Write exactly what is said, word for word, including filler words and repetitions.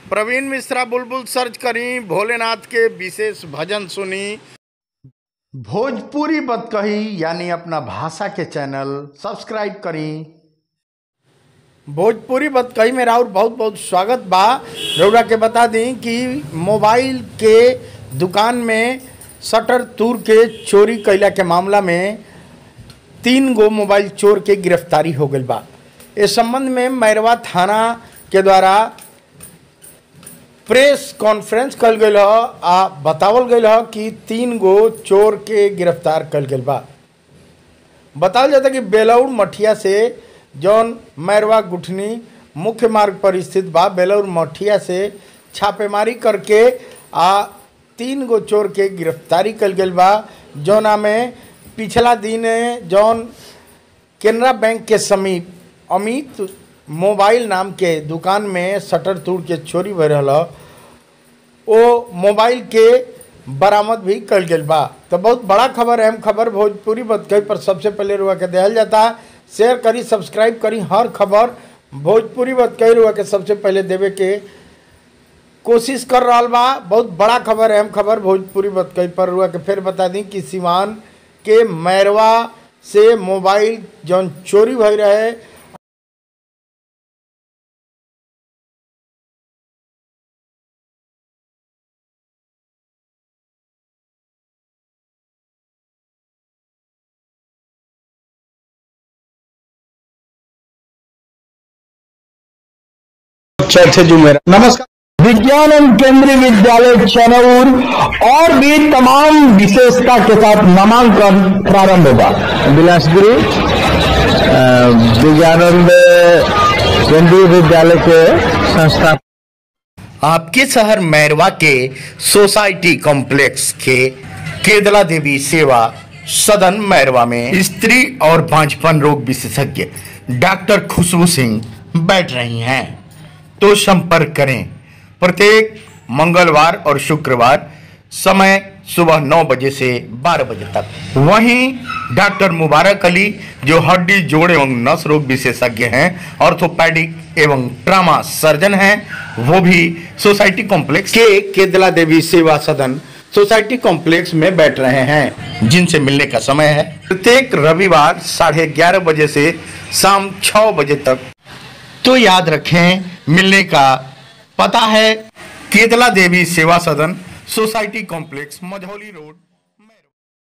प्रवीण मिश्रा बुलबुल search करी, भोलेनाथ के विशेष भजन सुनी। भोजपुरी बात कही यानी अपना भाषा के चैनल सब्सक्राइब करी। भोजपुरी बात कही में राउर बहुत बहुत स्वागत बा। रउरा के बता दी कि मोबाइल के दुकान में शटर तोड़ के चोरी कैला के मामला में तीन गो मोबाइल चोर के गिरफ्तारी हो गई बा। इस संबंध में मैरवा थाना के द्वारा प्रेस कॉन्फ्रेंस कल गई आ बतावल गई कि तीन गो चोर के गिरफ्तार कल गई बा। बतावल जाता कि बेलौर मठिया से जौन मैरवा गुठनी मुख्य मार्ग पर स्थित बा, बेलौर मठिया से छापेमारी करके आ तीन गो चोर के गिरफ्तारी कल गई बा। जौना में पिछला दिन जौन केनरा बैंक के समीप अमित मोबाइल नाम के दुकान में शटर तोड़ के चोरी भर रहा, वो मोबाइल के बरामद भी कल गई बा। तो बहुत बड़ा खबर, अहम खबर भोजपुरी बतकही पर सबसे पहले रुआ के दिहल जाता। शेयर करी, सब्सक्राइब करी, हर खबर भोजपुरी बतकही रुआ के सबसे पहले देवे के कोशिश कर रहा बा। बहुत बड़ा खबर, अहम खबर भोजपुरी बतकही पर रुआ के फिर बता दी कि सिवान के मैरवा से मोबाइल जौन चोरी भई रहे, नमस्कार। विज्ञान केंद्रीय विद्यालय चनौर और भी तमाम विशेषता के साथ नामांकन प्रारंभ होगा। बिलासपुरी विज्ञानंद केंद्रीय विद्यालय के संस्था आपके शहर मैरवा के सोसाइटी कॉम्प्लेक्स के केदला देवी सेवा सदन मैरवा में स्त्री और बांझपन रोग विशेषज्ञ डॉक्टर खुशबू सिंह बैठ रही हैं। तो संपर्क करें प्रत्येक मंगलवार और शुक्रवार, समय सुबह नौ बजे से बारह बजे तक। वहीं डॉक्टर मुबारक अली जो हड्डी जोड़ एवं नस रोग विशेषज्ञ हैं, ऑर्थोपेडिक एवं ट्रामा सर्जन हैं, वो भी सोसाइटी कॉम्प्लेक्स के केदला देवी सेवा सदन सोसाइटी कॉम्प्लेक्स में बैठ रहे हैं, जिनसे मिलने का समय है प्रत्येक रविवार साढ़े ग्यारह बजे से शाम छः बजे तक। तो याद रखें, मिलने का पता है केदला देवी सेवा सदन सोसाइटी कॉम्प्लेक्स, मझौली रोड।